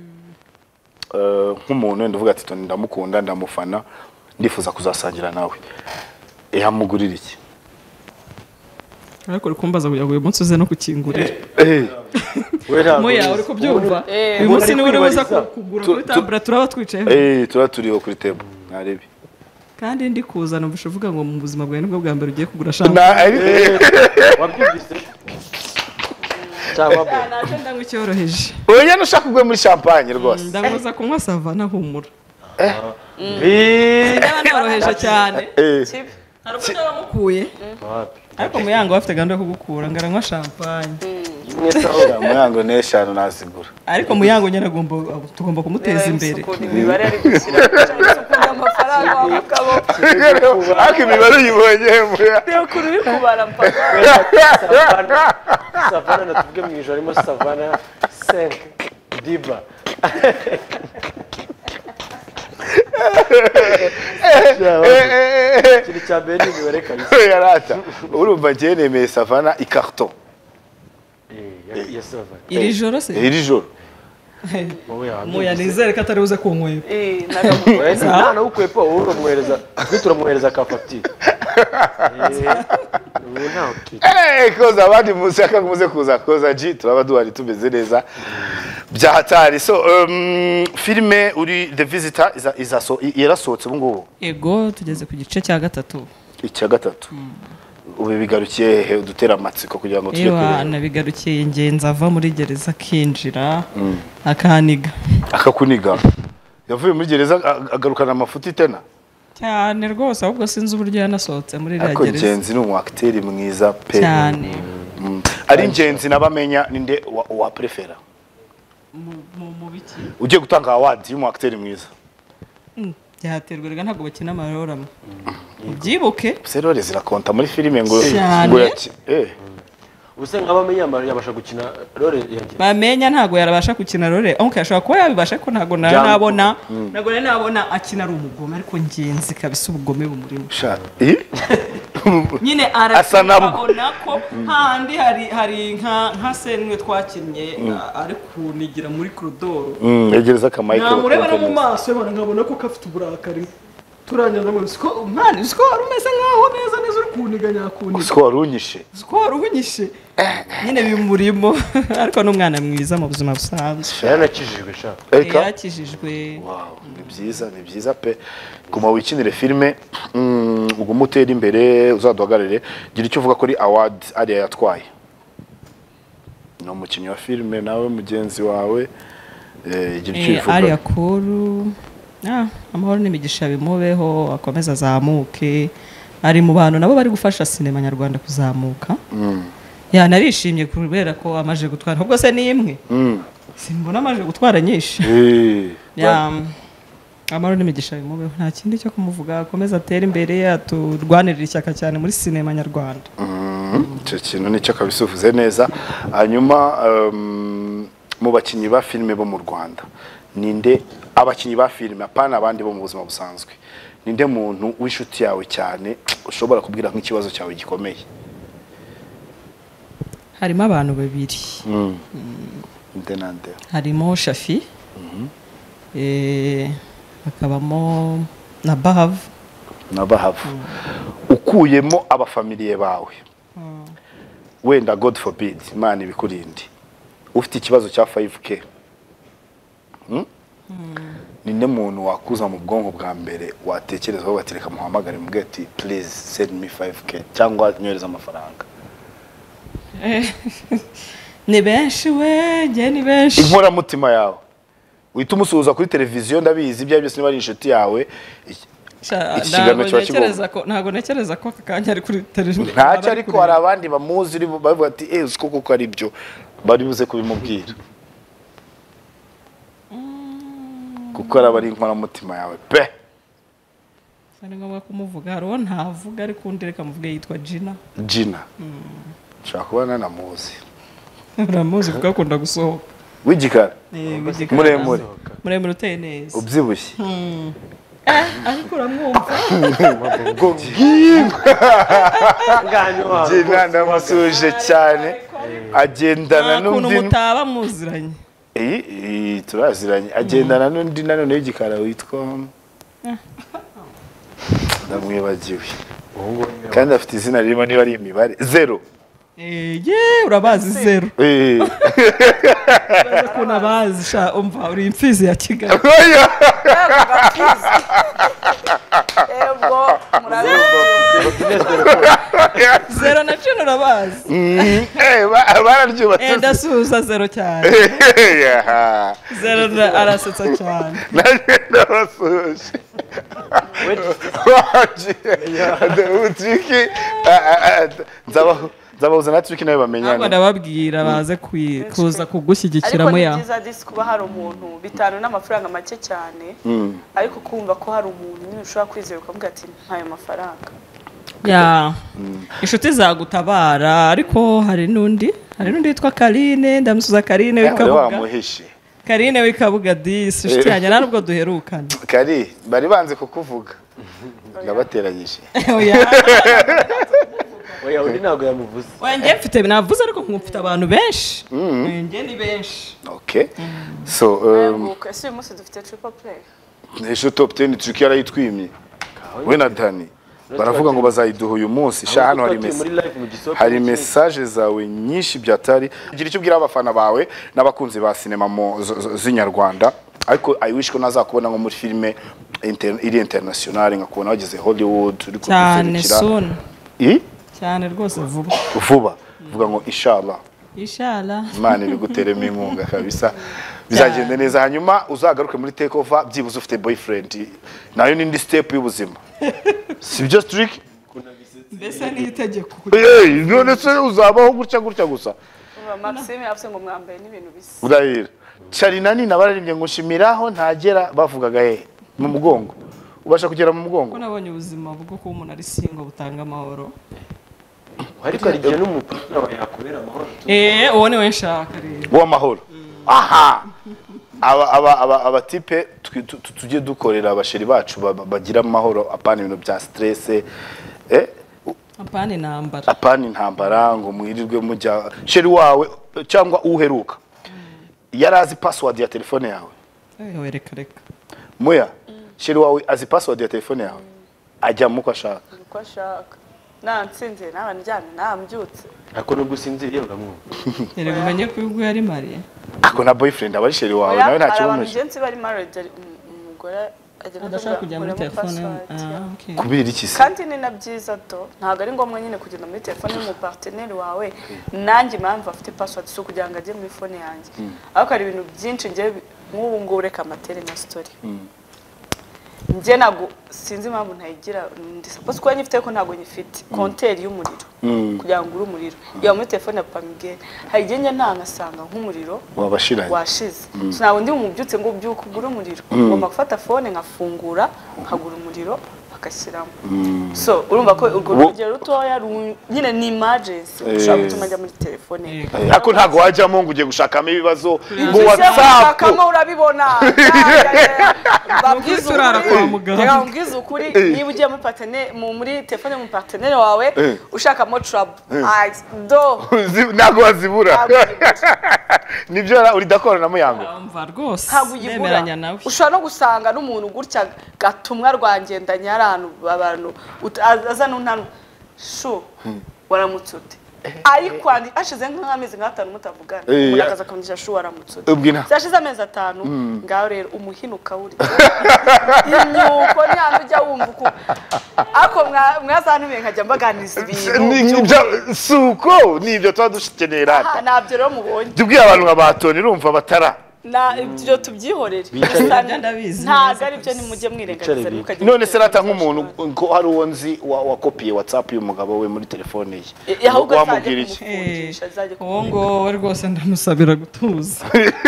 eh nk'umuntu wenda uvuga ati Tony ndamukunda ndamufana ndifuza kuzasangira nawe eh hamugurira iki ariko rikumbaza kugira ngo uyu munsi uze no kukingurira eh moya uri kubyumva uyu munsi ni uri buza kugura kuri tabura turaba twicaye eh tura turiho kuri table narebe kandi ndi kuzana ubusho uvuga ngo mu buzima bwawe nibwo bwa mbere ugiye kugura shampoo wabyumvise cyangwa bwo naje ndanywa icyoroheje oya nushaka kugwe muri champagne rwose ndamuza kunywa savana humura eh ndaba noroheje cyane eh hari uko wamukuye ariko muyango bafite gahunda yo kugukura ngaranywa champagne muyango n'eshanu nasigura ariko muyango nyine agomba tugomba kumuteza imbere imibare ari gushyira ukunda amafaranga w'abagabo ariko imibare uyibonye muya rero kuri uri kubara mpaka savana natubwe mu ijoro arimo savana cinq diba kiri cya mbere ni imibare kabisa yarata urumva njye nemeye savana ikarton ya savana iri joro se iri joro muya nizere ko atari buze kunywera eh nagamu nta ukwepa wowe uramwohereza twitura mwohereza ka facture eh koza abandi muzi akamuze kuza koza G turaba duhari tumeze neza bya hatari so um, filme uri The Visitor iza izaso yarasohotse ubungubu ego tugeze ku gice cya gatatu icya gatatu ubu bigarukiye he udutera amatsiko kugira ngo tujye kureba nabigarukiye ingenza ava muri gereza kinjira akaniga akakuniga yavuye muri gereza agarukana amafuti tena cyane rwose ahubwo sinzi uburyo yanasohotse muri iriya ariko gereza Ngenzi ni umu acteur mwiza pe cyane ari Ngenzi nabamenya ninde wa prefera mu biki ugiye gutanga award y'umu acteur mwiza byaterwa rega ntabwo bakina amarorama ubyibuke serore zirakonta muri filime ngo Cyane. ngo yaki eh ubuse nk'abamenya yabasha gukina role yanjye bamenya ntago yarabasha gukina role onke ashobora kuba yabibasha ko ntago nari nabona ntago nari nabona akina ari umugome ariko ngenzi kabisa ubugome bumurimo sha eh nyine arabona ko handi hari hari nka nka senwe twakinnye ari kunigira muri koridoro yegereza akamike namureba no mu maso yabona nkabona ko kafite uburakari turanyana mu siko umwana siko rumeze nkaho neza neza uri kuniga nyakuniga siko warunyishe siko warunyishe nyine bimurimo ariko n'umwana mwiza mu buzima busanzwe yarakijijwe sha yarakijijwe wow ni byiza ni byiza pe kuma wikinire filme ubwo mutera imbere uzaduhagarare gira icyo uvuga kuri award ari yatwaye no mukinyi wa filme nawe mugenzi wawe eh gira icyo uvuga ari akuru ah amahoro n'imigisha bimubeho akomeza azamuke ari mu bantu nabo bari gufasha sinema nyarwanda kuzamuka ya narishimye kubera ko amaje gutwara ubwo se ni imwe simbona amaje gutwara nyinshi ya amahoro n'imigisha bimubeho nta kindi cyo kumuvuga akomeza atera imbere aturwanirira ishyaka cyane muri sinema nyarwanda icyo kintu nicyo kabisuvuze neza hanyuma mu bakinyi ba filime bo mu Rwanda ninde abakinyi ba filime apana abandi bo mu buzima busanzwe ninde muntu w'inshuti yawe cyane ushobora kubwira nk'ikibazo cyawe gikomeye harimo abantu babiri nde nande harimo Shafi eh akabamo na Bahavu na Bahavu ukuyemo abafamiliye bawe wenda God forbid Imana ibikurinde ufite ikibazo cya five K ninde muntu wakuza mu bwonko bwa mbere watekerezaho batereka muhamagare mbwe ati please send me five K cyangwa nyoreza amafaranga ni benshi we je ni benshi inkora mutima yawe uhita umusuhuza kuri televiziyo ndabizi ibyo byose niba ari inshuti yawe ikiganiro kiba kigomba ntago nekereza ko akanya ari kuri televiziyo ntacyo ariko hari abandi bamuzi bavuga ati eh uko koko ari byo bari buze kubimubwira kuko arabari inkora mutima yawe pe sane ngombwa kumuvuga haro ntavuga ariko ndireka muvuge yitwa Gina Gina nshaka kubana na muzi uramuzi kuko akunda gusohoka wigikara muremure muremure uteye neza ubyibushye eh ariko uramwumva ngo Gina ndamusuje cyane agendana n'undi mutaba muziranye eh turaziranye agendana n'undi nanone w'igikara witwa ndamwibagiwe kandi afite izina ririmo niba ari imibare zero eh ye urabazi zero eh kuna bazi sha umva uri imfizi ya Kigali ego murabe zero na cumi urabazi eh bararyubatse ndasuhuza zero cyane zero arasetsa cyane ndabasuhuje utriki nzabaho nzabahuza na Triki nawe bamenyana ntabwo ndababwira baze kuza kugushyigikiramo ya ariko ni byiza disi kuba hari umuntu bitanu n'amafaranga make cyane ariko kumva ko hari umuntu nyine ushobora kwizera ukavuga ati ntayo mafaranga ya inshuti zagutabara ariko hari n'undi hari n'undi witwa Karine ndamusuza Karine wikabuga Karine wikabuga disi inshuti yanjye ntabwo duherukana Kari bari banze kukuvuga ndabateranyije oya uri ntago yamuvuze wenge mfite navuze ariko mfite abantu benshi wenge ni benshi okay so um ese umunsi dufite triple play ejo top ten Triki yarayitwimye we na Dani baravuga ngo bazayiduha uyu munsi sha hano hari message hari message zawe nyinshi byatari gira icyo ubwira abafana bawe n'abakunzi ba sinema mu z'inyarwanda ariko I wish ko nazakubona nko muri filme iri international nkakubona wageze Hollywood uri kubiserukira i cyane rwose vuba vuba vuga ngo inshallah inshallah Imana ibiguteremo inkunga kabisa bizagende neza hanyuma uzagaruke muri take over byibuze ufite boyfriend nayo nindi step y'ubuzima si just trick mbese ni itegeko eh none se uzabaho gutya gutya gusa Maxime afite ngo mwambaye n'ibintu bisa urahira cyari nani nabaririmbye ngo nshimiraho ntagera bavugaga he mu mugongo ubasha kugera mu mugongo ko nabonye ubuzima bwo kuba umuntu ari singo butanga amahoro ariko hari igihe n'umupira wawe yakubera amahoro eh uwo niwe nshaka rero w'amahoro aha aba aba aba abatipe tujye dukorera abasheri bacu bagira amahoro apana ibintu bya stress eh apana intambara apana intambara ngo mwirirwe mujya sheri wawe cyangwa uheruka yarazi password ya telefone yawe eh wereka reka moya sheri wawe azi password ya telefone yawe ajya muko ashaka uko ashaka nansinze naba ndyamye nambyutse ako no gusinziriye uramwumva rero umenye ko ubwo yari Maria ako na boyfriend aba sheri wawe nawe nta kibazo abagenzi bari married umugore adashaka kujya muri telefone ah okay kubira iki se kandi ni na byiza to ntago ari ngombwa nyine kugenda muri telefone y'umupartenaire wawe nanjye impamvu afite password so kugira ngo ajye muri phone yanjye ariko hari ibintu byinshi ngiye nk'ubu ngo ureka amatere na story nje nago sinzi impamvu ntayigira ndi suppose ko nyifite ko ntago nyifite konteri y'umuriro kugira ngo uri umuriro ya muri telefone ya Pamigere hayigenye nta nkasanga nk'umuriro wabashiranye washize sinawo ndi umubyutse ngo byuko ugura umuriro ngomba gufata phone nkafungura nkagura umuriro akashyiramo so urumva ko urwo rugero rutoya nyine ni emergency ushaka gutuma njya muri telefone ako ntago wajyamo ngo ugiye gushakamo ibibazo ngo WhatsApp kama urabibona babwiza urara kwa muganga reka mbwize ukuri niba ugiye muri partenaire muri telefone mu partenaire wawe ushaka mo trouble ai do ntago wazibura nibyo uri d'accord na muyango umva rwose nemeranya nawe ushobora no gusanga n'umuntu gutya gatumwa rwangendanya arantu abantu azana untanu shu waramutse ute ariko ashize nk'amezi nk'atanu mutavugana umurakaza akundisha shu waramutse ute zashize amezi atanu ngaho rero umuhinuka uri imyuko ni hano ujya wumva uko ako mwazantumiye nkajya mbaganiriza ibintu suko nibyo tuba dushikenera nabyo rero mubonye tubwiye abantu nk'abatoni urumva batara na ibyo tubyihorere ntago ari byo nimujye mwirengagiza none se rata nk'umuntu ko hari uwo nzi wakopiye WhatsApp y'umugabo we muri telefone ye wamubwira iki uwo ngo rwose ndamusabira gutuza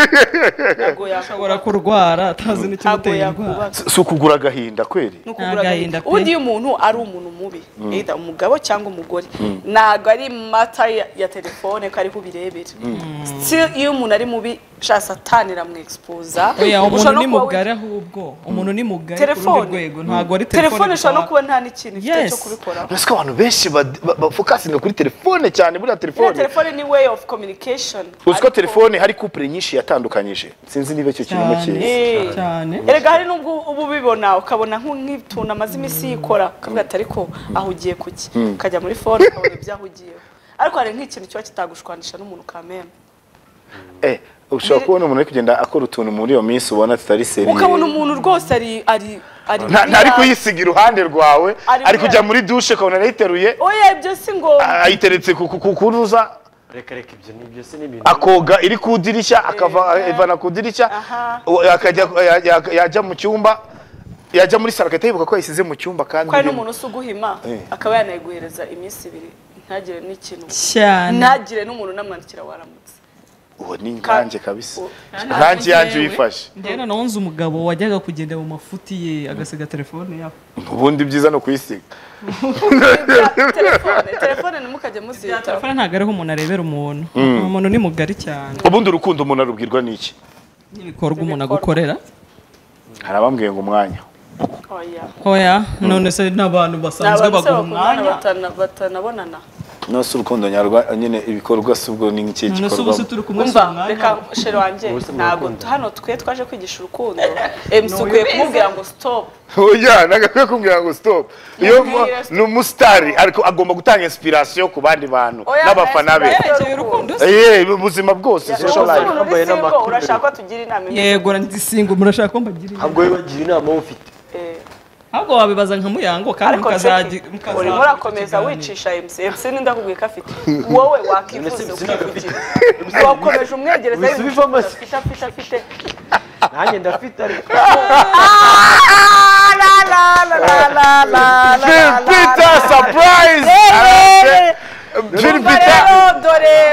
ashobora kurwara atazi n'ikimutera indwara si ukugura agahinda kweri undi umuntu ari umuntu mubi either umugabo cyangwa umugore ntago ari mata ya telefone ko ari kubirebera still iyo umuntu ari mubi sha satani ramwexposa oya umuntu ni mugari ahubwo umuntu ni mugari ku rundi rwego ntago ari telefone telefone sha no kuba nta n'ikintu ifite cyo kubikora nasi abantu benshi bafocusinga kuri telefone cyane buri telefone telefone ni way of communication uziko telefone hari couple nyinshi yatandukanyije sinzi niba cyo kintu mukizi cyane erega hari nubwo ubu bibona ukabona nk'ituna amazi imisi yikora kavuga ati ariko ahugiye kuki kajya muri phone ukabona ibyahugiye ariko hari nk'ikintu cyo kitagushwanisha n'umuntu kameme eh ushaka kubona umuntu ari kugenda akora utuntu muri iyo minsi ubona tutari seriye ukabona umuntu rwose ari ari ari ntari kuyisiga iruhande rwawe ari kujya muri douche ukabona arayiteruye oya ibyo si ngo ayiteretse ku kuruza reka reka ibyo ni ibyo se n'ibintu akoga iri kudirishya akava ivana kudirishya akajya yajya mu cyumba yajya muri salo akatayibuka ko yisize mu cyumba kandi kwa n'umuntu usuguhima akaba yanayiguhereza iminsi ibiri ntagire n'ikintu cyane ntagire n'umuntu namwandikira waramutse uwo ni nganje kabisa nganje yanje uyifashe ndena nonze umugabo wajyaga kugenda mu mafuti ye agasiga telefone yawe ubundi byiza no kuyisiga telefone telefone nimukajye muziga telefone ntago ariho umuntu arebera umuntu umuntu ni mugari cyane ubundi urukundo umuntu arubwirwa n'iki n'ibikorwa umuntu agukorera hari abambwiye ngo umwanya oya oya none se n'abantu basanzwe baguha umwanya batanabonana no si urukundo nyarwa nyine ibikorwa subwo ni iki gikorwa umva reka shero wanje ntago hano twe twaje kwigisha urukundo emsukuye kumubwira ngo stop oya nagakwiye kumbwira ngo stop iyo ni umusitari ariko agomba gutanga inspiration ku bandi bantu n'abafana be eh ubuzima bwose social life urashaka tugira inama yego ndisingo murashaka ko mbagira inama ahubwo bagira inama ufite eh ahubwo wabibaza nka muyango kandi mukazaji uri murakomeza wicisha M C M C ninda kubwiye ko afite wowe wakifuza ukivugira wakomeje umwegereza afite afite afite nanjye ndafite ariko la la la la la la Peter surprise Peter dore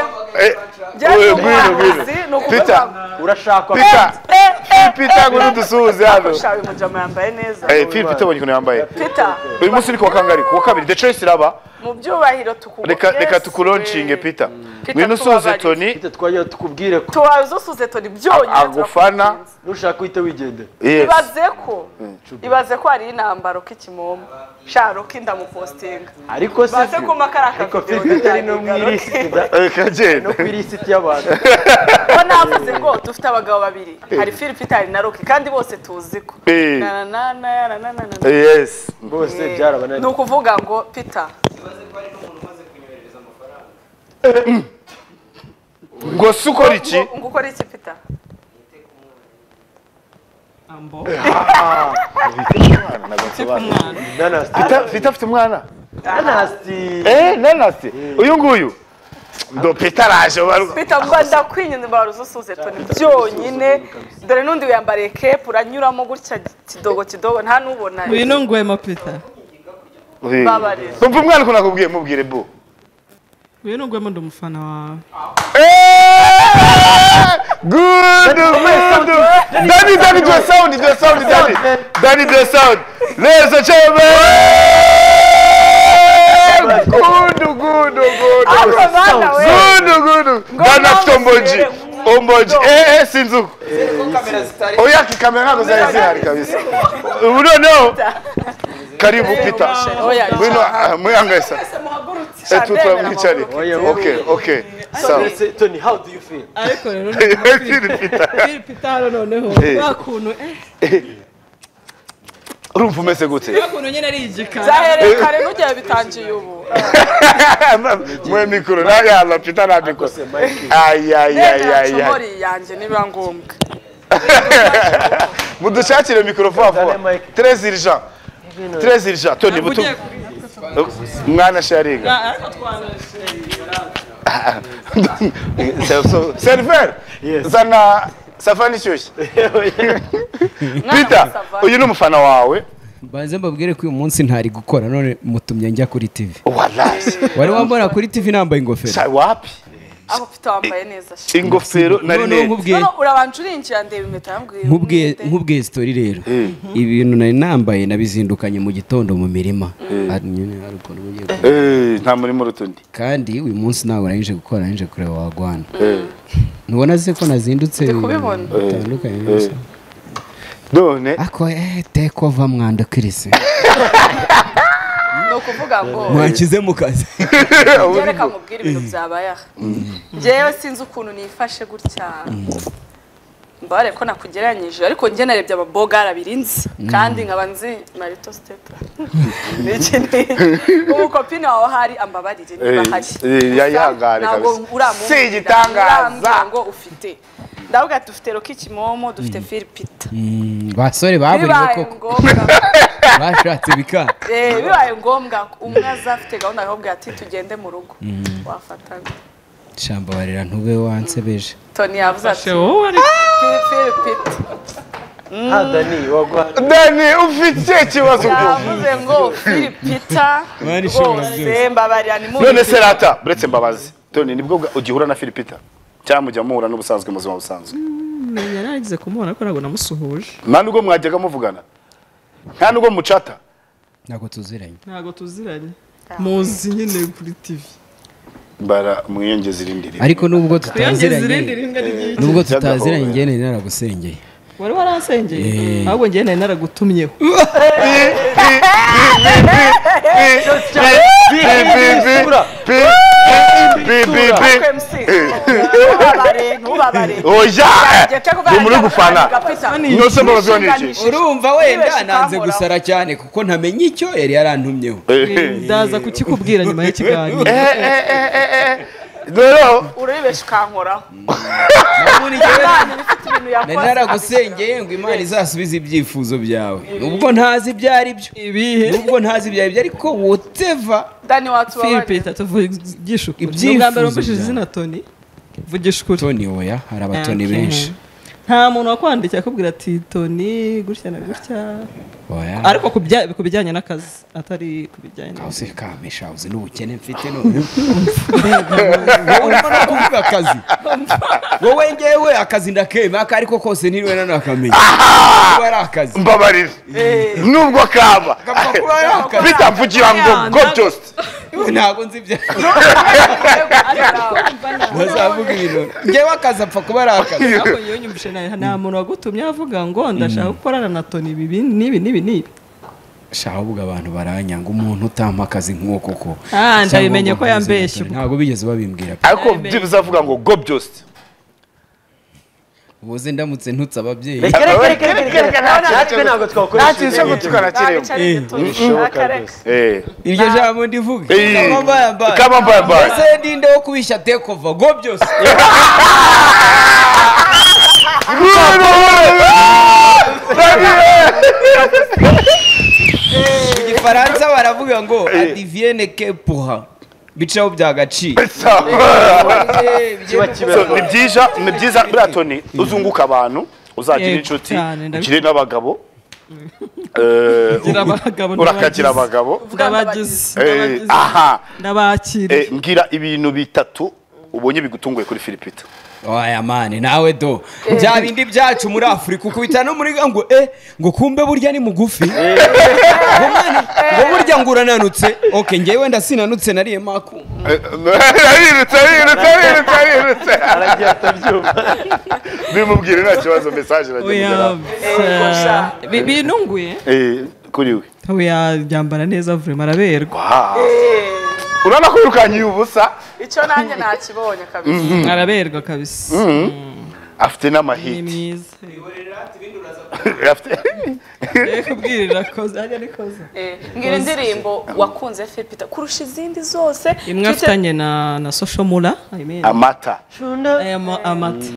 Peter urashaka Peter Peter ngo dusuhuze hano shawe mujama yambaye neza eh Peter bonye ko yambaye Peter uyu munsi ni kwa kangari kwa kabiri the choice iraba mu byubahiro tukubona reka reka tukulonchinge Peter Peter, ngwino usuze tubabarire. Tony Peter twajya tukubwire ko tuwaza usuze Tony byonyine agufana nushaka uhita wigendera yes ibaze ko ibaze ko hari intambaro k'ikimomo sharo kindamupostinga ariko se baze ko makara ariko akavideo Peter ari no mwirisiti reka genda no kwirisiti y'abantu ko navuze ngo dufite abagabo babiri hari Philip Peter na Rocky kandi bose tuzi ko Eh. na na na na na na na yes bose byarabananiye ni ukuvuga ngo Peter ngo se ukora iki ngo ngo ukora iki Peter ambo nanasi Peter afite umwana nanasi eh nanasi uyu nguyu ndo Peter araje baru Peter mba ndakwinyuze baruza usuze Tony byonyine dore nundi wiyambariye cape uranyuramo gutya kidogo kidogo nta nubona uyu ni ngwema Peter babarira umva umwana ko nakubwiye mubwire bo uyu ni ngwema ndi umufana wawe good good Danny Danny do a sound do a sound Danny Danny do a sound ladies and gentlemen good good good Ako bana we good good Dana Tomboji Omboji eh eh sinzu oya kikamera nkago za zihari kabisa ubu noneho karibu Peter bino muyangasa etu twamwicare okay okay so Tony how do you feel ariko rero Peter Phil Peter noneho bakuntu eh urumva umeze gute bakuntu nyene ari igikara zahere kare nugiye bitangiye ubu mwe mikoro na yalla Peter na mikoro ay ay ay ay ay yanje niba ngombwa mudushakire mikoro vuba vuba très urgent très urgent Tony butu mwana sharinga ariko twanashira server zana safani shyushye Peter uyu ni umufana wawe Banze mbabwire ko uyu munsi ntari gukora none mutumye njya kuri T V. wallahi Wari wambona kuri T V nambaye ingofero. wapi aho Peter wambaye neza shi ingofero nari None ne nkubwiye no urabanje urinjira ndeba impeta yambwiye nkubwiye nkubwiye story rero. Ibintu nari nambaye nabizindukanye mu gitondo mu mirima. Ari nyine ari ukuntu bugiye. eh nta muri mu rutundi Kandi uyu munsi nawe narije gukora narije kureba wagwana. Ntubona se ko nazindutse kubibona. bitandukanye byose. none Ako eh take over mwanda kirise. no kuvuga ngo Mwankize mu kazi. yereka mubwira ibintu byabaye aha njyewe sinzi ukuntu nifashe gutya mbare ko nakugeranyije ariko njye narebye ababogara birinzi kandi nkaba nzi Marito Step n'iki ubu kopine wawe hari ambabarire niba hari yayihangare kabisa si igitangaza ngo ufite ndavuga dufite Rocky Kimomo dufite Phil Peter Basore baburiwe bibaye koko. ngombwa Bashatse bika. eh bibaye ngombwa umwe azafite gahunda ahubwo ati tugende mu rugo wafatana Shamba barira ntube wansebeje. Tony yavuze ati wowe ari Phil Peter ha Dani wagwa Dani ufite ikibazo yavuze ngo Phil Peter Mari shobora byose. bose mbabarira ni mu none serata buretse mbabazi Tony nibwo ugihura na Phil Peter cyangwa mujya muhura n'ubusanzwe mu buzima busanzwe yaragize kumubona ko ntabwo namusuhuje nta nubwo mwajyaga muvugana nta nubwo mucata Nako tuziranye. ntabwo tuziranye muzi nyine kuri T V bara mwiyongeza irindi rimwe Ariko nubwo twiyongeze irindi tutaziranye rimwe ry'iki nubwo tutaziranye ngene naragusengeye. wari waransengeye ahubwo njye nari naragutumyeho ntubabare ntubabare oya ni muri gufana nose mbabazi wa niki Urumva wenda nanze gusara cyane kuko ntamenye icyo yari yarantumyeho. ndaza kukikubwira nyuma y'ikiganiro rero uribesha ukankoraho Naburi ngewe ifite ibintu nari yakoze naragusengeye ngo Imana izasubize ibyifuzo byawe. Nubwo ntazi byari byo. ibihe Nubwo ntazi byari byo ariko whatever. Dani Phil watubabarira Peter tuvugisha ukuri Ibyifuzo ubwa mbere wumvishije byawe. izina Tony vugisha ukuri Tony oya hari abatoni Okay. benshi. nta muntu wakwandikiye akubwira ati Tony gutya na gutya Oya. ariko ku bya- ku bijyanye n'akazi atari ku bijyanye na Ose kamisha uzi n'ubukene mfite none. Wowe no kuvuga akazi. Wowe ngewe akazi ndakema ariko kose niriwe nanakamenya. Kuba ari akazi. mbabarira nubwo kaba Kapfa kuba ari akazi. Peter mvugira ngo God just ntabwo nzi ibya bazavuga ibintu njyewe akazi apfa kuba ari akazi ariko iyo nyumvise nta muntu wagutumye avuga ngo ndashaka gukorana na Tony ibi n'ibi n'ibi n'ibi shaho ubwo abantu baranyanga umuntu utampa akazi nk'uwo koko ah ndabimenye ko yambeshye ntabwo bigeze babimbwira ariko byibuze avuga ngo go byose ubuze ndamutse ntutse ababyeyi reka reka reka reka reka natwe ntabwo twakoresha nta kintu cyo gutukana kirimo eh iryo jambo ndivuga Eh. kama mbaya mbaya Kama mbaya mbaya. ese ndinde wo kubisha take over go byose mu gifaransa baravuga ngo adivienne que pourra bicaho byagaciro kiba So, kibeho ni byiza ni byiza buriya Tony uzunguka abantu uzagira Yego, inshuti cyane, ndabi- ukire n'abagabo eh, Ugira abagabo urakagira n'abagizi. abagabo ndabagize Eh, ndabagize aha ndabakira Eh, mbwira ibintu bitatu ubonye bigutunguye kuri Philipita oya mani nawe do bya bindi byacu muri Afurika ukubita no muri ngo eh ngo kumbe burya ni mugufi ngo mani ngo burya ngo urananutse okay ngewe ndasinanutse nariye maku arirutse arirutse arirutse arirutse aragiye atabyumva bimubwire nta kibazo message oya iragenda eh, bi- binunguye eh kuri we oya byambara neza vraiment araberwa Wow. urabona ko yirukanye ubusa icyo nanjye nakibonye kabisa araberwa kabisa afite ni n'amahiti mwiza afite reka ubwirira koza ajya ni koza Eh, mbwira indirimbo wakunze Philipita kurusha izindi zose imwe afitanye na na social mula I mean amata aya ma- amata